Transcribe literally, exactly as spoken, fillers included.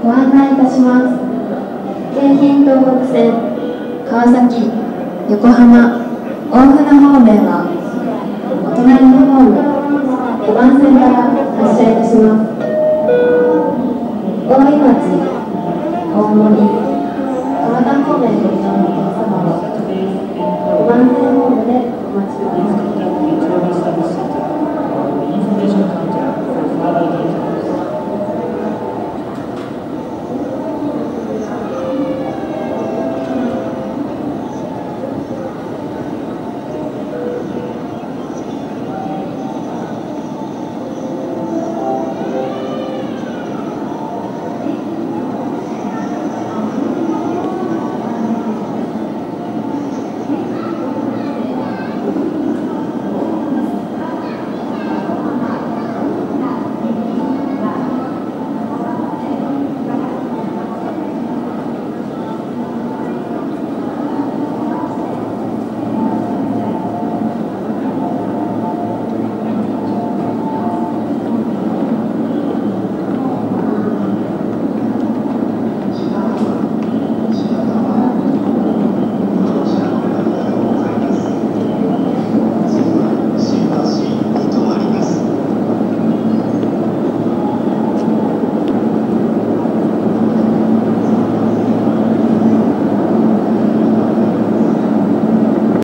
ご案内いたします。京浜東北線川崎、横浜、大船方面はお隣のホームごばん線から発車いたします。